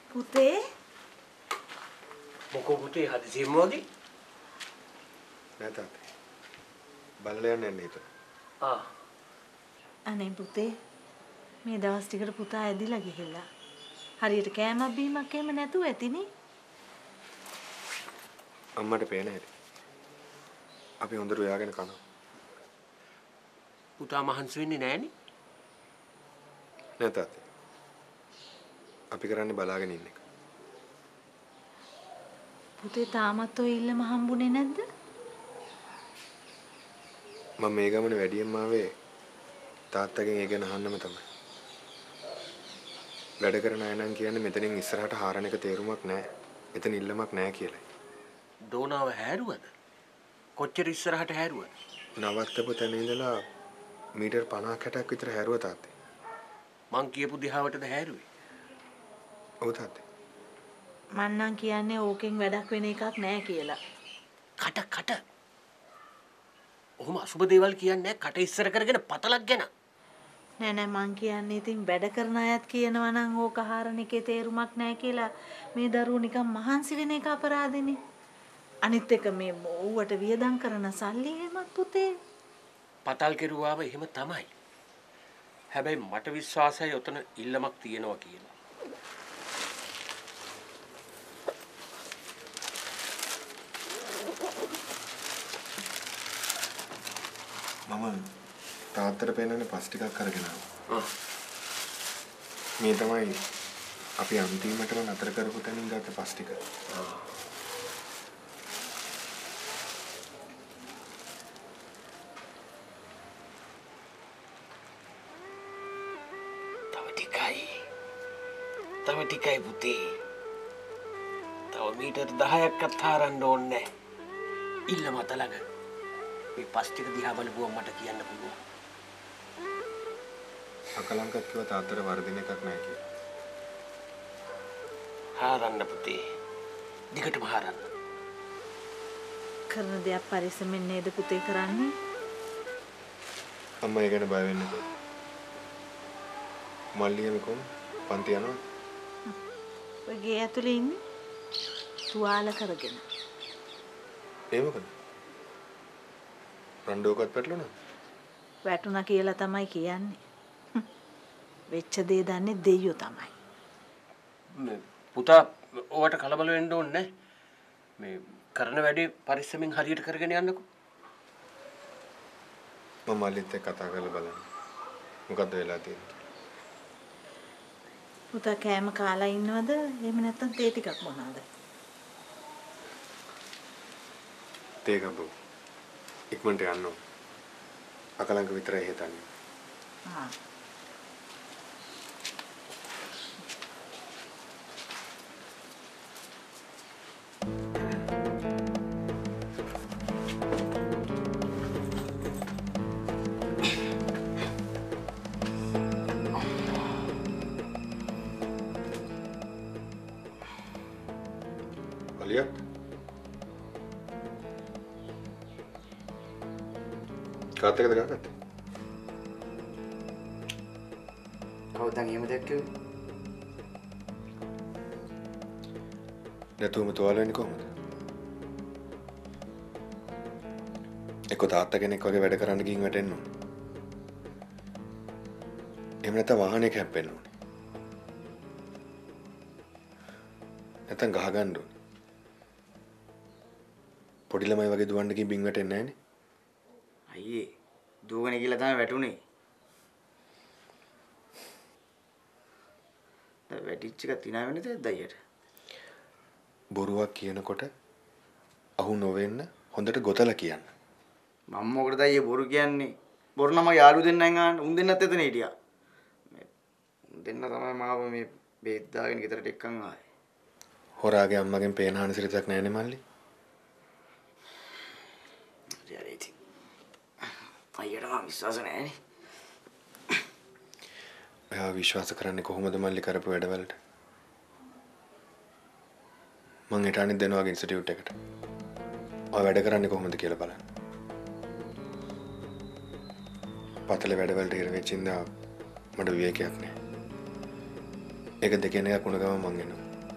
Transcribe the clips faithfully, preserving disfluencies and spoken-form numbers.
පුතේ මොකෝ පුතේ හදිසියෙම වගේ නෑ තාත්තේ බලලා යන්න යන්නේ හිතුවා. ආ අනේ පුතේ මේ දවස් ටිකට පුතා ඇදිලා ගිහිල්ලා හරියට කෑමක් බීමක් එහෙම නැතුව ඇතිනේ. අම්මට පේන හැටි අපි හොඳට උයාගෙන කනවා. පුතා මහන්සි වෙන්නේ නෑනේ. නෑ තාත්තේ අපි කරන්නේ බලාගෙන ඉන්න එක. පුතේ තාමත් ඔය ඉල්ලම හම්බුනේ නැද්ද? මම මේ ගමනේ වැඩියෙන්ම ආවේ තාත්තගෙන් ඒ ගැන අහන්නම තමයි. වැඩ කරන අය නම් කියන්නේ මෙතනින් ඉස්සරහට හාරණ එක තේරුමක් නැහැ. මෙතන ඉල්ලමක් නැහැ කියලායි. දෝනාව හැරුවද? කොච්චර ඉස්සරහට හැරුවද? නවත්තපු තැන ඉඳලා මීටර් පනහක් හැටක් විතර හැරුවා තාත්තේ. මං කියපු දිහාවටද හැරුවේ? ඔව් තාත්තේ. මං නම් කියන්නේ ඕකෙන් වැඩක් වෙන එකක් නෑ කියලා. කට කට. ඔහොම අසුබ දේවල් කියන්නේ කට ඉස්සර කරගෙන පතලක් ගැන. නෑ නෑ මං කියන්නේ ඉතින් වැඩ කරන අයත් කියනවා නම් ඕක හාරණ එකේ තේරුමක් නෑ කියලා මේ දරුවෝ නිකන් මහන්සි වෙන එක අපරාධෙනේ. අනිත් එක මේ ඕවට වියදම් කරන සල්ලි එහෙමත් පුතේ. පතල් කෙරුවාම එහෙම තමයි. හැබැයි මට විශ්වාසයි ඔතන ඉල්ලමක් තියෙනවා කියලා. මම තාත්තට පෙන්නන්නේ පස් ටිකක් අරගෙන ආවා. ආ. මේ තමයි අපි අන්තිමටම නතර කරපු තැනින් ගත්ත පස් ටික. ආ. තව ටිකයි. තව ටිකයි පුතේ. තව මීටර් දහයක්වත් හරන්න ඕනේ නැහැ. ඉල්ලම අතලඟ. මේ පස් ටික දිහා බලපුවම මට කියන්න පුළුවන්. අකලංකත් කිව්ව තාත්තට වර්ධින එකක් නැහැ කියලා. හාරන්න පුතේ. දිගටම හාරන්න. කරන දෙයක් පරිස්සමෙන් නේද පුතේ කරන්නේ? අම්මා ඒ ගැන බය වෙන්න එපා. මල්ලියම කොම් පන්ති යනවා. ඔය ගේ ඇතුලේ ඉන්නේ තුවාල කරගෙන. ඒ මොකද? රණ්ඩුවකත් පැටලුණා. වැටුණා කියලා තමයි කියන්නේ. වෙච්ච දේ දන්නේ දෙයියෝ තමයි. මේ පුතා ඔයාට කලබල වෙන්න ඕනේ නැහැ. මේ කරන වැඩේ පරිස්සමෙන් හරියට කරගෙන යන්නකෝ. මම මල්ලිත් එක්ක කතා කරලා බලන්න. මොකද්ද වෙලා තියෙන්නේ? පුතා කෑම කාලා ඉන්නවද? එහෙම නැත්නම් තේ ටිකක් බොනවද? තේ ගබ්බු. ඉක්මනට යන්න ඕන. අකලංක විතරයි හිතන්නේ. ආ. අලියත් කාත් එකද ගහගත්තේ? කවුද එහෙම දැක්කේ? නැතුවම තුවාල වෙන්නේ කොහොමද? එක්ක තාත්තා කෙනෙක් වගේ වැඩ කරන්න ගිහින් වැටෙන්න ඕනේ. එහෙම නැත්නම් වාහනයක හැප්පෙන්න ඕනේ. නැත්නම් ගහ ගන්න ඕනේ. පොඩි ළමයි වගේ දුවන්න ගිහින් බින් වැටෙන්නේ නැහනේ. අයියේ දුවගෙන ගිහලා තමයි වැටුනේ. දැන් වැටිච්ච එක තිනා වෙන්නේ තේද්ද අයියට? බොරුවක් කියනකොට අහු නොවෙන්න හොඳට ගොතලා කියන්න. මම මොකටද අයියේ බොරු කියන්නේ? බොරු නම් මගේ යාළුවෝ දෙන්නෙන් ආන්න උන් දෙන්නත් එතන හිටියා. මේ උන් දෙන්න තමයි මාව මේ බේත් දාගෙන ගෙදරට එක්කන් ආවේ. හොරාගේ අම්මගෙන් පේන හානිසිරිතක් නැහැනේ මල්ලි. අයියට මම විශ්වාස නැහැනේ. එයා විශ්වාස කරන්නේ කොහොමද මල්ලි කරපු වැඩවලට? මං හිට අනිත් දෙනවා ඉන්ස්ටිටියුට් එකට. ඔය වැඩ කරන්නේ කොහොමද කියලා බලන්න. පතල වැඩවලට හිර වෙච්චින්දා මට විවේකයක් නැහැ. ඒක දෙකෙන් එකක් වුණ ගමන් මං එනවා.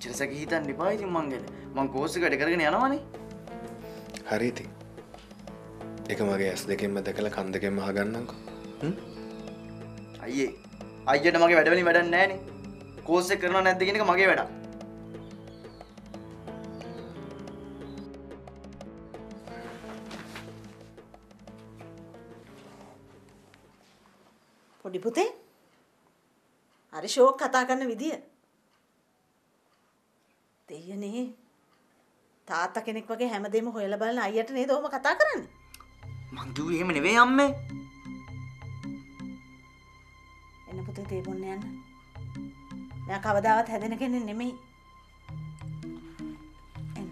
එච්චර සැක හිතන්න එපා ඉතින් මං ගැන. මං කෝස් එක වැඩ කරගෙන යනවනේ. හරි ඉතින්. ඒක මගේ ඇස් දෙකෙන්ම දැකලා කන් දෙකෙන්ම අහගන්නම්කෝ. හ්ම්? අයියේ. අයියට මගේ වැඩ වලින් වැඩක් නැහැ නේ. කෝස් එක කරනව නැද්ද කියන එක මගේ වැඩක්. පොඩි පුතේ හරි ෂෝක් කතා කරන විදිය දෙයනේ තාත්තා කෙනෙක් වගේ හැමදේම හොයලා බලන අයියට නේද ඔහොම කතා කරන්නේ මං කිව්වේ එහෙම නෙවෙයි අම්මේ එන්න පුතේ තේ බොන්න යන්න මම කවදාවත් හැදෙන කෙනෙක් නෙමෙයි එන්න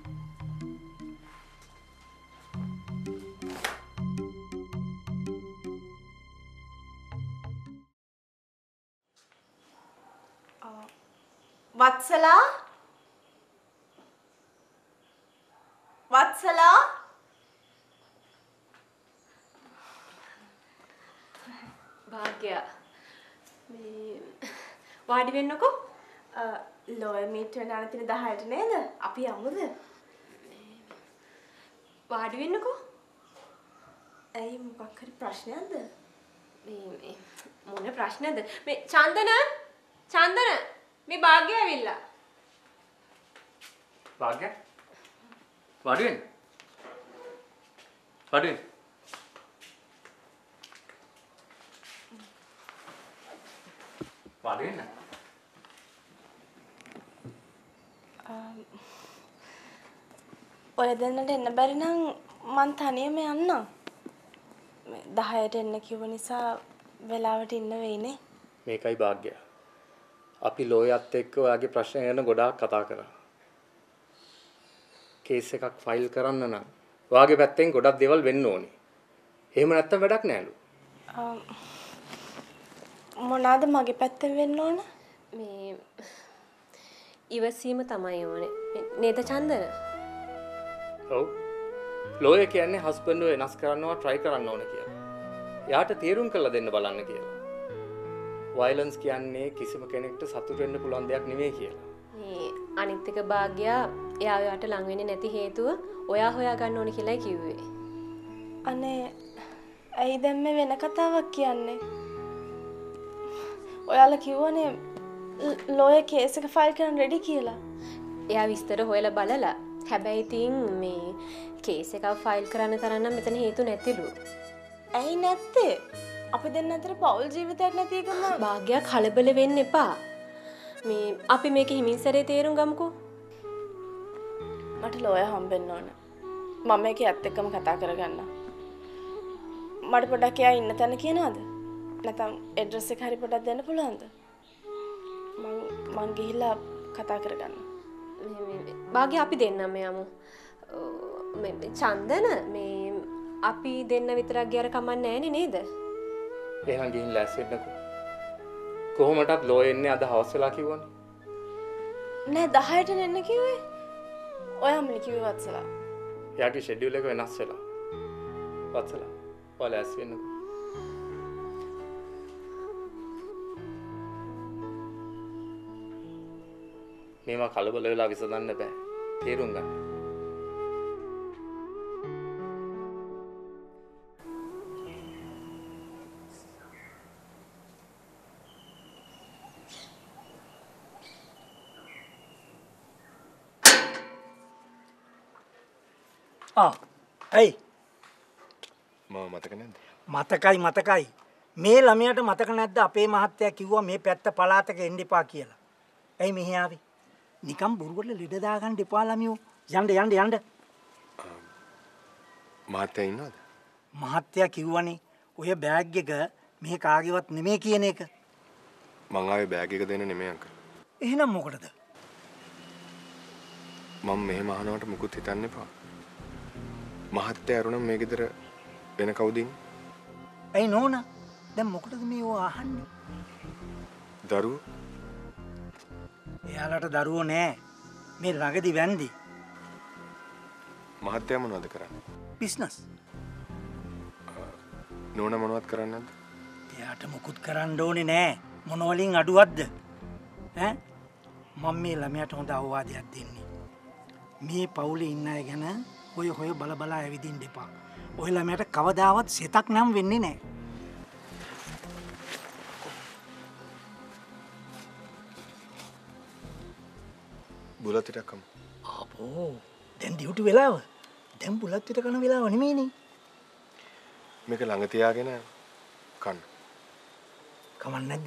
වත්සලා වත්සලා භාග්‍ය මේ වාඩි වෙන්නකෝ ලෝයර් මීට් වෙන අනතින දහයට නේද අපි යමුද වාඩි වෙන්නකෝ ඇයි මොකක් හරි ප්‍රශ්නයක්ද මේ මේ මොන ප්‍රශ්නද මේ චන්දන චන්දන මේ භාග්‍ය ඇවිල්ලා භාග්‍ය වාඩි වෙන්න වාඩි වෙන්න වාඩි වෙන්න ඔය දෙන්නට එන්න බැරි නම් මං තනියම යන්නම් දහයට එන්න කිව්ව නිසා වෙලාවට ඉන්න වෙයිනේ මේකයි භාග්‍ය අපි ලෝයත් එක්ක ඔයාගේ ප්‍රශ්න ගැන ගොඩාක් කතා කරා කේස් එකක් ෆයිල් කරන්න නම් ඔයාගේ පැත්තෙන් ගොඩක් දේවල් වෙන්න ඕනේ එහෙම නැත්තම් වැඩක් නෑලු මොනවාද මගේ පැත්තෙන් වෙන්න ඕන මේ ඉවසීම තමයි ඕනේ නේද චන්දන ඔව් ලෝය කියන්නේ හස්බන්ඩ්ව වෙනස් කරනවා try කරන්න ඕනේ කියලා එයාට තීරුම් කරලා දෙන්න බලන්න කියලා වයලන්ස් කියන්නේ කිසිම කෙනෙක්ට සතුට වෙන්න පුළුවන් දෙයක් නෙමෙයි කියලා මේ අනිත් එක භාග්‍යා එයා ඔයාට ලං වෙන්නේ නැති හේතුව ඔයා හොයා ගන්න ඕනේ කියලායි කිව්වේ අනේ ඇයි දැන් මේ වෙන කතාවක් කියන්නේ ඔයාලා කිව්වනේ ලෝයර් කේස් එක ෆයිල් කරන්න රෙඩි කියලා. එයා විස්තර හොයලා බලලා. හැබැයි ඉතින් මේ කේස් එක ෆයිල් කරන්න තරම් නම් මෙතන හේතු නැතිලු. ඇයි නැත්තේ? අපි දෙන්න අතර පෞල් ජීවිතයක් නැති එකම භාග්‍යා කලබල වෙන්න එපා. මේ අපි මේක හිමින් සැරේ තේරුම් ගමුකෝ. මට ලෝයර් හම්බෙන්න ඕන. මම මේක ඇත්ත එක්කම කතා කරගන්න. මට පොඩ්ඩක් එයා ඉන්න තැන කියනවාද? නැත්නම් ඇඩ්‍රස් එක හරි පොඩ්ඩක් දෙන්න පුළුවන්ද? මං මං ගිහිල්ලා කතා කරගන්න. මේ භාග්‍ය අපි දෙන්නම යමු. මේ චන්දන මේ අපි දෙන්න විතරක් ගියර කමක් නැහැ නේද? එහෙනම් ගිහින් ලෑස්ති වෙන්නකෝ. කොහොමටත් ලෝය එන්නේ අද හවස් වෙලා කිව්වනේ. නෑ දහයට එන්න කිව්වේ. ඔයාමනේ කිව්වේ වත්සලා. එයාගේ ෂෙඩියුල් එක වෙනස් වෙලා. වත්සලා. ඔයා ලෑස්ති වෙන්නකෝ. මේවා කලබල වෙලා විසඳන්න බෑ. තේරුම් ගන්න. ආ ඇයි මම මතක නැද්ද? මතකයි මතකයි මේ ළමයාට මතක නැද්ද අපේ මහත්තයා කිව්වා මේ පැත්ත පළාතක එන්න එපා කියලා. ඇයි මෙහි ආවේ? නිකම් බොරුවල ලෙඩ දාගන්න එපා ළමියෝ. යන්න යන්න යන්න. මහත්තයා ඉන්නවද? මහත්තයා කිව්වනේ ඔය බෑග් එක මේ කාගේවත් නෙමෙයි කියන එක. මං ආවේ බෑග් එක දෙන්න නෙමෙයි අංකල්. එහෙනම් මොකටද? මම මෙහෙම අහනවට මුකුත් හිතන්න එපා. මහත්තයා අරුණ මේ ගෙදර වෙන කවුද ඉන්නේ? ඇයි නෝනා? දැන් මොකටද මේ ඔය අහන්නේ? දරුවෝ එයාලට දරුවෝ නෑ. මේ ළඟදි වැන්දි. මහත්තයා මොනවද කරන්නේ? බිස්නස්. නෝනා මොනවද කරන්නේ නැද්ද? එයාට මුකුත් කරන්න ඕනේ නෑ. මොන වලින් අඩුවක්ද? ඈ? මම මේ ළමයාට හොඳ අවවාදයක් දෙන්නේ. මේ පවුලේ ඉන්න අය ගැන ඔය හොය බල බලා ඇවිදින්න එපා. ඔය ළමයාට කවදාවත් සෙතක් නම් වෙන්නේ නැහැ. බුලත් ටිකක් කමු. අපෝ දැන් ඩියුටි වෙලාව. දැන් බුලත් ටික කන වෙලාව නෙමෙයිනේ. මේක ළඟ තියාගෙන කන්න. කමක් නැද්ද?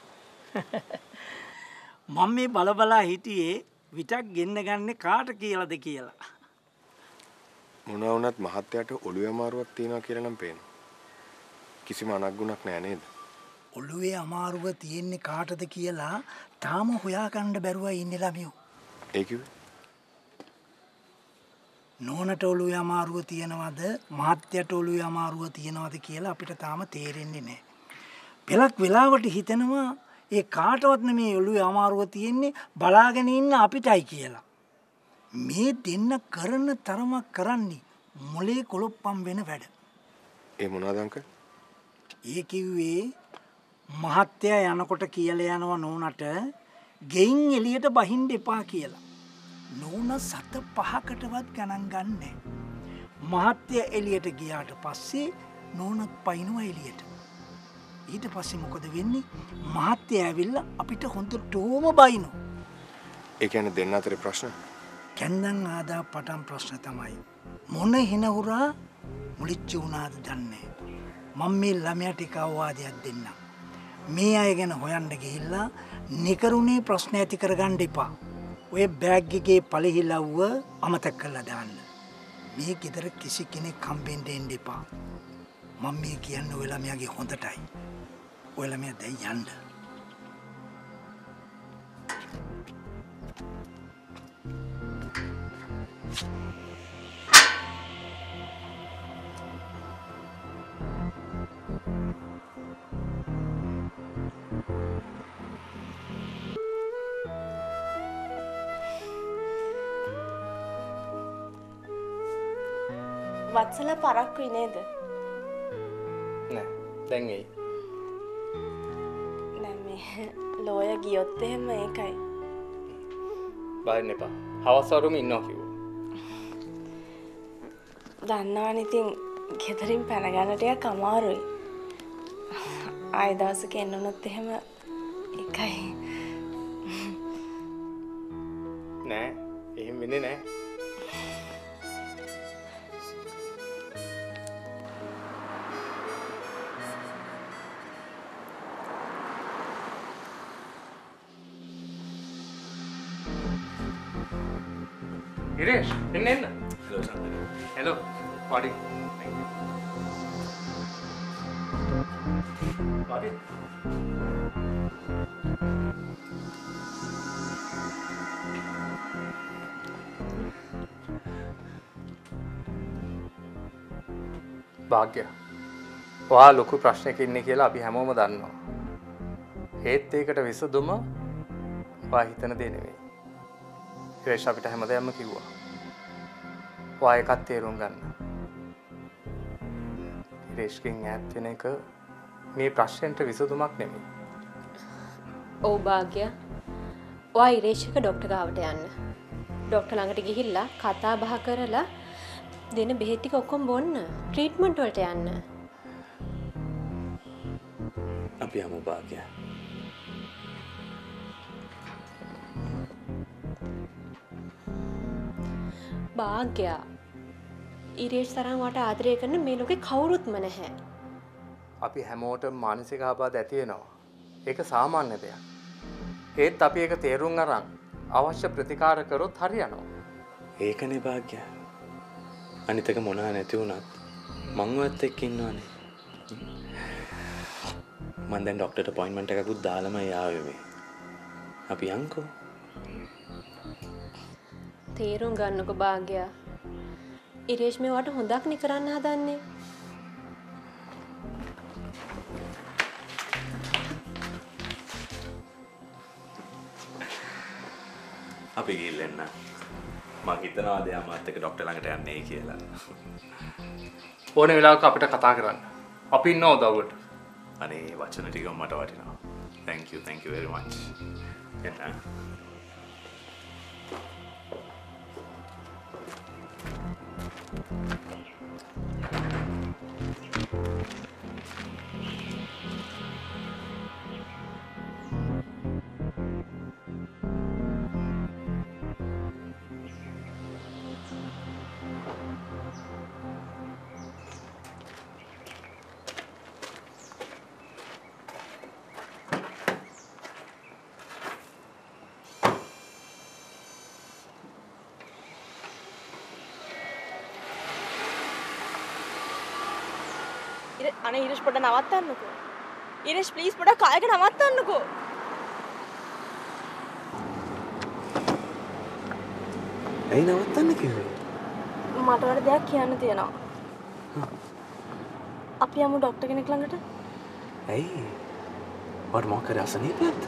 මම මේ බල බලා හිටියේ විතක් ගෙන්න ගන්නේ කාට කියලාද කියලා. මොනවා වුණත් මහත්තයාට ඔළුවේ අමාරුවක් තියෙනවා කියලා නම් පේනවා. කිසිම අනග්ගුණක් නෑ නේද? ඔළුවේ අමාරුව තියෙන්නේ කාටද කියලා තාම හොයාගන්න බැරුව ඉන්නේ ළමියෝ. ඒ කිව්වේ? නෝනට ඔළුවේ අමාරුව තියෙනවද මහත්තයාට ඔළුවේ අමාරුව තියෙනවද කියලා අපිට තාම තේරෙන්නේ නැහැ. පෙලක් වෙලාවට හිතනවා ඒ කාටවත් නෙමේ ඔළුවේ අමාරුව තියෙන්නේ බලාගෙන ඉන්න අපිටයි කියලා. මේ දෙන්න කරන තරමක් කරන්නේ මොලේ කොලොප්පම් වෙන වැඩ. ඒ මොනවාද අංකල්? ඒ කිව්වේ මහත්තයා යනකොට කියලා යනවා නෝනට ගෙයින් එළියට බහින්න එපා කියලා. නෝන සත පහකටවත් ගණන් ගන්නෑ. මහත්තයා එළියට ගියාට පස්සේ නෝනත් පයින්නවා එළියට. ඊට පස්සේ මොකද වෙන්නේ? මහත්තයා ඇවිල්ලා අපිට හොඳටම බයිනවා. ඒ කියන්නේ දෙන්න අතරේ ප්‍රශ්න? කැන්දන් ආදා පටන් ප්‍රශ්න තමයි. මොන හිනහුරා මුලිච්ච වුණාද දන්නේ. මම මේ ළමයාට එක අවවාදයක් දෙන්නම්. මේ අය ගැන හොයන්න ගිහිල්ලා නිකරුණේ ප්‍රශ්න ඇති කරගන්න එපා. ඔය බෑග් එකේ පළහිලව්ව අමතක කරලා දාන්න. මේ ගෙදර කිසි කෙනෙක් හම්බෙන්න දෙන්න එපා. මම මේ කියන්නේ ඔය ළමයාගේ හොඳටයි. ඔය ළමයා දැන් යන්න. වත්සලා පරක්කුයි නේද? නෑ දැන් එයි. නෑ මේ ලෝය ගියොත් එහෙම ඒකයි. බයින්න එපා. හවස් වරුම ඉන්නවා කිව්වා. දන්නවනේ ඉතින් ගෙදරින් පැන ගන්න ටිකක් අමාරුයි. ආයෙ දවසක එන්න උනොත් එහෙම ඒකයි. නෑ එහෙම වෙන්නේ නෑ. Hiresh, in in. Hello, Sandra. Hello, Wadi. Thank you. Wadi. භාග්‍ය. ඔයා ලොකු ප්‍රශ්නයක ඉන්නේ කියලා අපි හැමෝම දන්නවා. ඒත් ඒකට විසඳුම ඔයා හිතන දේ නෙවෙයි. හිරේෂ් අපිට හැමදේම කිව්වා. ඔයා එකක් තේරුම් ගන්න. හිරේෂ්ගෙන් ඈත් වෙන එක මේ ප්‍රශ්නෙට විසඳුමක් නෙමෙයි. ඔව් භාග්‍ය. ඔයා හිරේෂ්ක ડોක්ටර් ගාවට යන්න. ડોක්ටර් ළඟට ගිහිල්ලා කතා බහ කරලා දෙන බෙහෙත් ටික ඔක්කොම බොන්න. ට්‍රීට්මන්ට් වලට යන්න. අපි යමු භාග්‍ය. භාග්‍ය. ඉරේෂ් තරම් වට ආදරය කරන මේ ලෝකේ කවුරුත්ම නැහැ. අපි හැමෝටම මානසික ආබාධ ඇති වෙනවා. ඒක සාමාන්‍ය දෙයක්. ඒත් අපි ඒක තේරුම් අරන් අවශ්‍ය ප්‍රතිකාර කරොත් හරියනවා. ඒකනේ භාග්‍ය. අනිත් එක මොනවා නැති වුණත් මං ඔයත් එක්ක ඉන්නවනේ. මම දැන් ડોක්ටර්ට අපොයින්ට්මන්ට් එකකුත් දාලාමයි ආවේ මේ. අපි යන්කෝ. තේරුම් ගන්නකො භාග්‍ය. ඉරේෂ් මේවට හොඳක් නේ කරන්න හදන්නේ. අපි ගිහින් එන්න. මං හිතනවා දෙයා මාත් එක්ක ડોක්ටර් ළඟට යන්නේ කියලා. ඕන වෙලාවක අපිට කතා කරන්න. අපි ඉන්නවා උදව්වට. අනේ වචන ටික මට වටිනවා. Thank you, thank you very much. එන්න. අනේ ඉරිෂ් පොඩ නවත්තන්නකෝ. ඉරිෂ් ප්ලීස් පොඩ කායක නවත්තන්නකෝ. ඇයි නවත්තන්න කිව්වේ? මට වඩා දෙයක් කියන්න තියෙනවා. අපි යමු ડોක්ටර් කෙනෙක් ළඟට. ඇයි? වට මොකක් කරේ අසනීපයක්ද?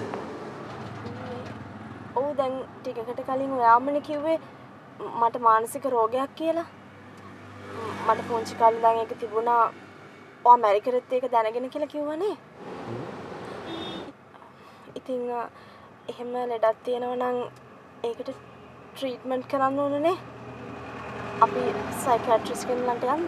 ඔව් දැන් ටිකකට කලින් ඔයාමනේ කිව්වේ මට මානසික රෝගයක් කියලා. මට පුංචි කාලේ ඉඳන් ඒක තිබුණා. ඔයා ඇමරිකාවෙත් ඒක දැනගෙන කියලා කිව්වනේ. ඉතින් එහෙම ලෙඩක් තියෙනවා නම් ඒකට ට්‍රීට්මන්ට් කරන්න ඕනනේ. අපි සයිකියාට්‍රිස්ට් කෙනෙක් ළඟට යන්න.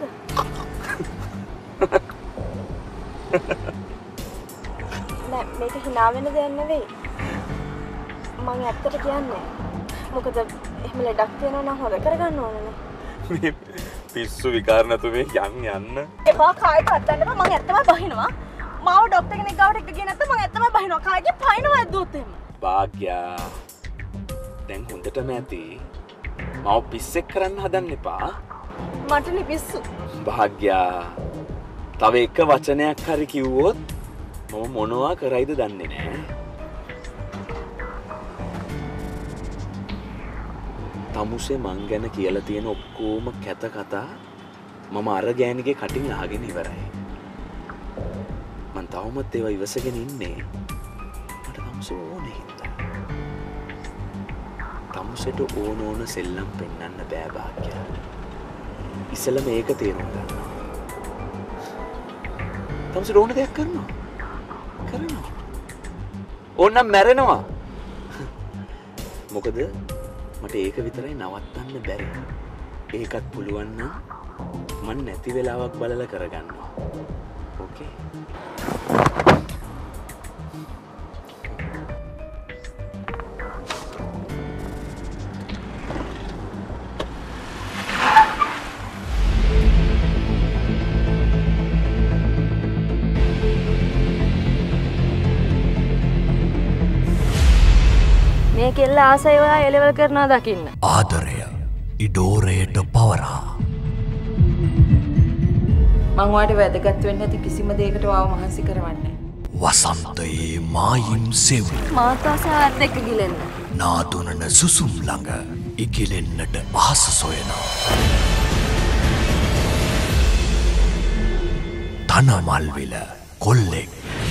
නෑ මේක hina වෙන දෙයක් නෙවෙයි. මම ඇත්තට කියන්නේ. මොකද එහෙම ලෙඩක් තියෙනවා නම් හොද කරගන්න ඕනනේ. මේ පිස්සු විකාර නැතු මේ යන්න යන්න. එපා කායික අත්තන්න එපා. මම ඇත්තම බහිනවා. මාව ડોක්ටර් කෙනෙක් ගාවට එක්ක ගියේ නැත්නම් මම ඇත්තම බහිනවා. කායික පයින්නවා ඇද්දුවොත් එහෙම. භාග්‍යා. දැන් හොඳටම ඇති. මාව පිස්සෙක් කරන්න හදන්න එපා. මට නිපිස්සු. භාග්‍යා. තව එක වචනයක් හරි කිව්වොත් මම මොනවා කරයිද දන්නේ නැහැ. තමුසේ මං ගැන කියලා තියෙන ඔක්කොම කැත කතා මම අර ගෑණිගේ කටින් අහගෙන ඉවරයි. මං තවමත් ඒවා ඉවසගෙන ඉන්නේ. මට තමුසේ ඕනේ හින්දා. තමුසේට ඕන ඕන සෙල්ලම් පෙන්වන්න බෑ භාග්‍යා. ඉස්සෙල්ලා මේක තේරුම් ගන්න. තමුසේට ඕන දෙයක් කරනවා. කරනවා. ඕනනම් මැරෙනවා. මොකද මට ඒක විතරයි නවත්තන්න බැරි. ඒකත් පුළුවන් නම් මම නැති වෙලාවක් බලලා කරගන්නවා. ඕකේ. මේ කෙල්ල ආසයි ඔයා එලෙවල් කරනවා දකින්න. ආදරය ඉඩෝරයට පවරා. මං ඔයාට වැදගත් වෙන්නේ නැති කිසිම දෙයකට ඔයාව මහන්සි කරවන්නේ. වසන්තයේ මායිම් සෙවි. මාත් ආසාවත් එක්ක ගිලෙන්න. නාදුනන සුසුම් ළඟ ඉගිලෙන්නට අහස සොයනවා. තනමල්විල කොල්ලෙක්